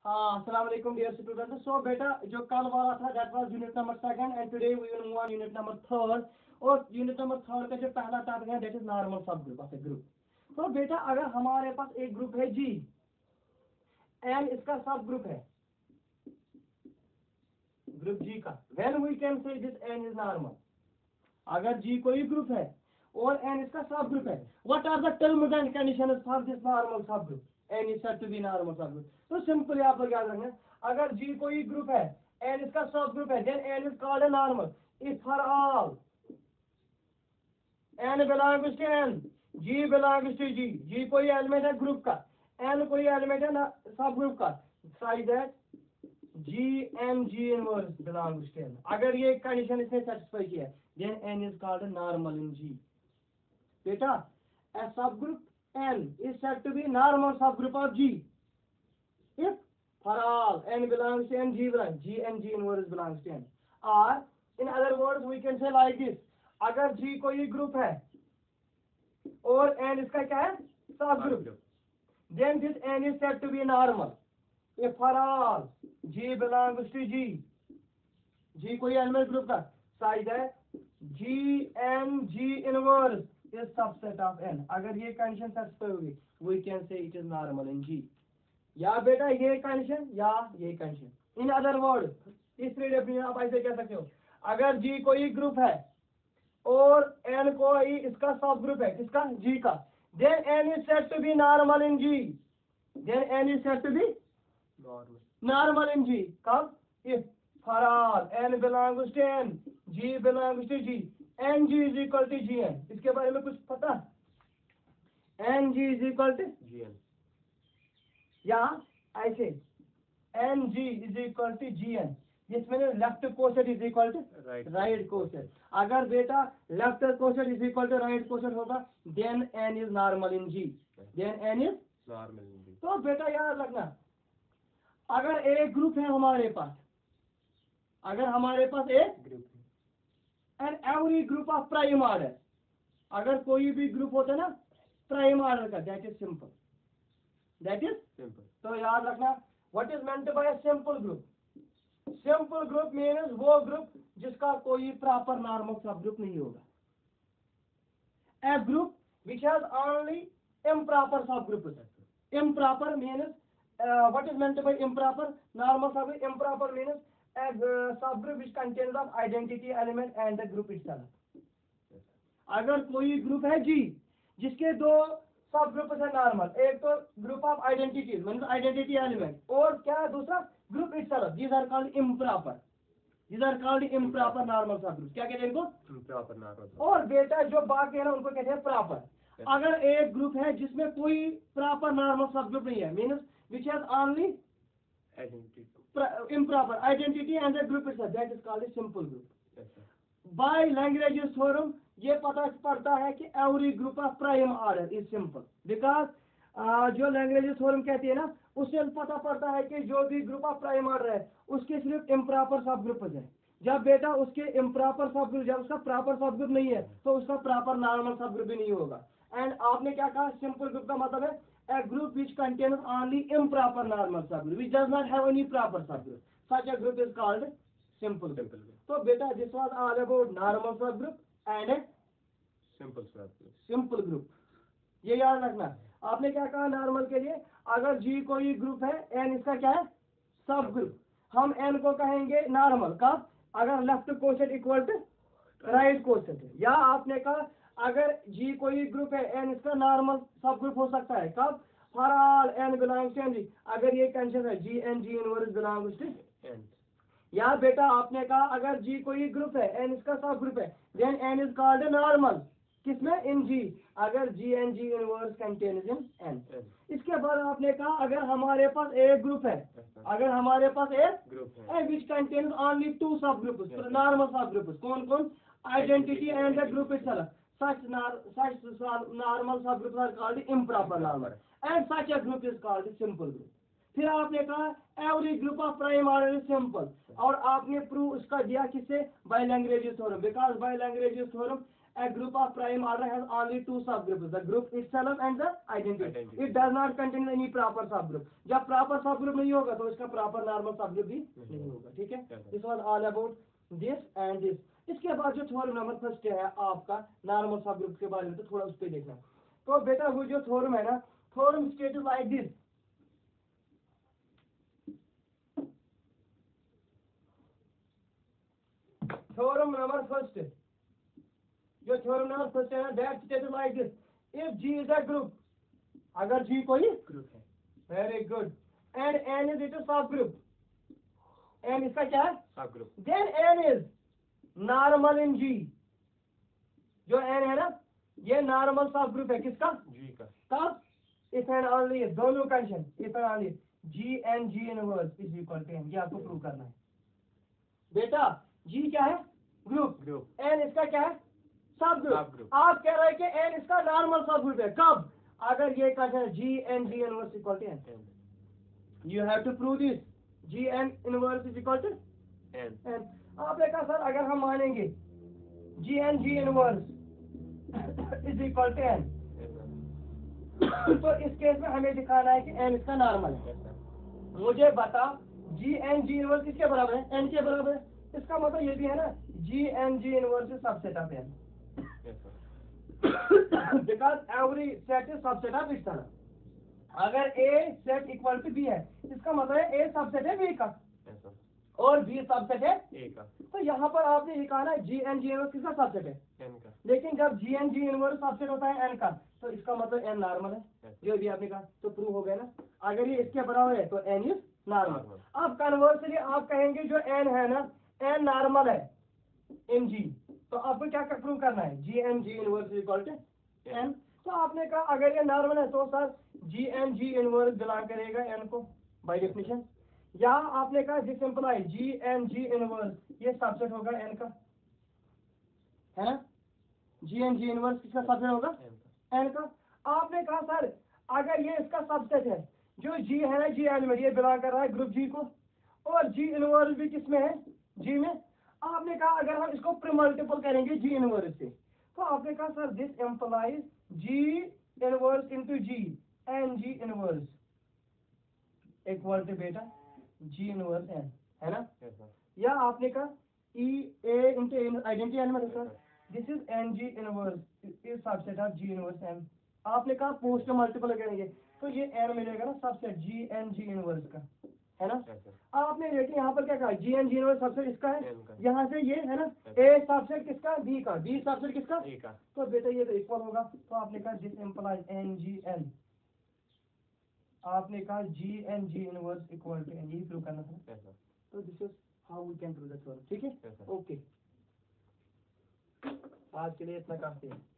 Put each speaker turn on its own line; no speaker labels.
हाँ, अस्सलाम वालेकुम डियर स्टूडेंट। सो बेटा जो कल वाला था that was unit number second and today we will move on unit number third. और यूनिट नंबर थर्ड का जो पहला टॉपिक है that is normal subgroup of a group. तो बेटा अगर हमारे पास एक ग्रुप है जी एंड इसका सब ग्रुप है ग्रुप जी का, when we can say this N is normal. अगर जी कोई ग्रुप है और एन इसका सब ग्रुप है, what are the terms and conditions for this normal subgroup? N is said to be normal subgroup. तो simply आप लोग याद रखना, अगर जी कोई ग्रुप है एन इसका सब ग्रुप है, then N is called a normal if for all N belongs to N, G belongs to G, G कोई एलिमेंट है ग्रुप का, एन कोई एलिमेंट है सब ग्रुप का, size that G and G inverse belongs to N. अगर ये condition इसने satisfy किया then N is called a normal in G. बेटा a subgroup N is said to be normal subgroup of G if for all N belongs to N, G belongs, G and G inverse belongs to N. Or in other words we can say like this, अगर G कोई group है और N इसका क्या है subgroup, then this N is said to be normal if for all G belongs to G, G कोई element group का, size है G and G inverse is subset of N. अगर ये कंडीशन सेटिस्फाई होगी we can say it is normal in G. या बेटा ये condition या ये कंडीशन। इन अदर वर्ड तीसरी डेफिनेशन आप ऐसे कह सकते हो, अगर G कोई ग्रुप है और N कोई इसका सब ग्रुप है किसका G का, then N is said to be normal in G, then N is said to be normal in G. कब? if for all N belongs to N, G belongs to G, and G is equal to Gn. इसके बारे में कुछ पता? and G is equal to Gn या ऐसे and G is equal to Gn, जिसमें left coset is equal to right coset. अगर बेटा left coset is equal to right coset होगा then n is normal in G, then n is normal in G। तो बेटा याद रखना, अगर एक ग्रुप है हमारे पास, अगर हमारे पास एक ग्रुप है and every group of prime order, अगर कोई भी ग्रुप होता है ना प्राइम ऑर्डर का, that is simple, that is simple. तो याद रखना what is meant by simple group? Simple group means वो ग्रुप जिसका कोई प्रॉपर नॉर्मल सब ग्रुप नहीं होगा। A group which has only improper subgroup. Improper means what is meant by improper? Normal subgroup improper means a subgroup which contains of identity element and the group itself. अगर कोई group है जी जिसके दो सब group है normal, एक तो group of identity means identity element और क्या दूसरा group itself, these are called improper, these are called improper normal subgroup. क्या कहते हैं इनको? Improper normal. और बेटा जो बाकी है ना उनको कहते हैं प्रॉपर। अगर एक ग्रुप है जिसमें कोई प्रॉपर नॉर्मल सब ग्रुप नहीं है means which has only improper identity and the group itself, that is called a simple group. Yes, by Lagrange's theorem ये पता पड़ता है कि every group of prime order is simple because जो Lagrange's theorem कहती है ना उससे पता पड़ता है कि जो भी ग्रुप ऑफ प्राइम ऑर्डर है उसके सिर्फ इम्प्रॉपर सब ग्रुप है। जब बेटा उसके इम्प्रॉपर सब ग्रुप, जब उसका प्रॉपर सब ग्रुप नहीं है तो उसका प्रॉपर नॉर्मल सब ग्रुप भी नहीं होगा। एंड आपने क्या कहा, सिंपल ग्रुप का मतलब है a group which contains only improper normal subgroup which does not have any proper subgroup, such a group is called simple group. So beta this was all about normal subgroup and a simple group। ये याद रखना। आपने क्या कहा normal के लिए, अगर G कोई ग्रुप है n इसका क्या है सब ग्रुप, हम n को कहेंगे नॉर्मल कब? अगर left coset equal to right coset है। या आपने कहा अगर G कोई ग्रुप है n इसका नॉर्मल सब ग्रुप हो सकता है कब? For all n belongs to N, अगर ये कंडीशन है G and G inverse belongs to N। या बेटा आपने कहा अगर G कोई ग्रुप है n इसका सब ग्रुप है then n is called a normal, किसमें? इन G, अगर G and G inverse contains in N। इसके बाद आपने कहा अगर हमारे पास एक ग्रुप है, अगर हमारे पास एक ग्रुप है which contains only two subgroups, normal subgroups, कौन कौन? Identity and the group itself, such normal subgroups are called improper normal and such a group is called simple group। फिर आपने कहा every group of prime order is simple और आपने prove उसका दिया किससे? by Lagrange's theorem, because by Lagrange's theorem a group of prime order has only two subgroups, the group itself and the identity. It does not contain any proper subgroup. जब proper subgroup नहीं होगा तो इसका proper normal subgroup भी नहीं होगा, ठीक है? This was all about this and this. इसके बाद जो थ्योरम नंबर फर्स्ट है आपका नॉर्मल सबग्रुप के बारे में, तो थोड़ा उस पर देखना। तो बेटा वो जो थ्योरम है ना, theorem stated like this. Theorem number first, जो थ्योरम नंबर फर्स्ट है ना, that stated like this, if G is a group, अगर G कोई ग्रुप है, very good, and N is it a subgroup, N इसका क्या है? Subgroup, then N is normal in G, जो N है ना ये नॉर्मल सब ग्रुप है किसका? G का। तब इफ एंड ओनली, दोनों condition, if and only G and G inverse is equal to N, ये आपको प्रूव करना है बेटा। G क्या है? ग्रुप, N इसका क्या है? सब ग्रुप। आप कह रहे हैं कि N इसका नॉर्मल सब ग्रुप है, कब? अगर ये condition G and G inverse equal to N, you have to prove this, G and inverse is equal to N। आपने कहा सर अगर हम मानेंगे G and G inverse is equal to N, तो इस केस में हमें दिखाना है कि N इसका नॉर्मल है। मुझे बता G and G इनवर्स किसके बराबर है? N के बराबर है। इसका मतलब ये भी है ना G and G inverse is subset of N, because every set is subset of its तरह। अगर A set equal to B है, इसका मतलब है A सबसेट है B का और B सबसेट है A का। तो यहाँ पर आपने ये कहा ना G and G इनवर्स किसका सबसेट है? N का। लेकिन जब G and G inverse subset होता है N का, तो इसका मतलब N नॉर्मल है, जो भी आपने कहा, तो प्रूव हो गया ना। अगर ये इसके बराबर है तो N इज नॉर्मल। अब कन्वर्सली आप कहेंगे जो N है ना, N नॉर्मल है इन G, तो आपको क्या प्रूव करना है? G and G inverse is equal to N। तो आपने कहा अगर ये नॉर्मल है तो sir G and G inverse belong करेगा N को बाय डेफिनेशन। यहाँ आपने कहा this imply G and G inverse, ये सबसेट होगा N का, है ना? G and G इनवर्स किसका सबसेट होगा? N का। आपने कहा सर अगर ये इसका सबसेट है, जो G है ना G एलिमेंट, ये बिलोंग कर रहा है ग्रुप G को, और G इनवर्स भी किसमें है? G में। आपने कहा अगर हम इसको प्रीमल्टीपल करेंगे G इनवर्स से, तो आपने कहा sir this implies G inverse into G and G inverse equal to बेटा G इनवर्स N, है ना? या आपने कहा E A into identity element है, this is NG inverse is subset of G inverse M। आपने कहा पोस्ट मल्टीपल करेंगे तो ये N मिलेगा ना subset G and G inverse का, है ना? आपने देखिए यहाँ पर क्या कहा, G and G inverse subset इसका है, यहाँ से ये है ना A सबसेट किसका? B का, B सबसेट किसका? A का। तो बेटा ये तो इक्वल होगा, तो आपने कहा दिस इंप्लाइज NGN, आपने कहा G and G inverse equal to N, यही प्रूव करना था। तो this is how we can prove the theorem, ठीक है? ओके, आज के लिए इतना काफी है।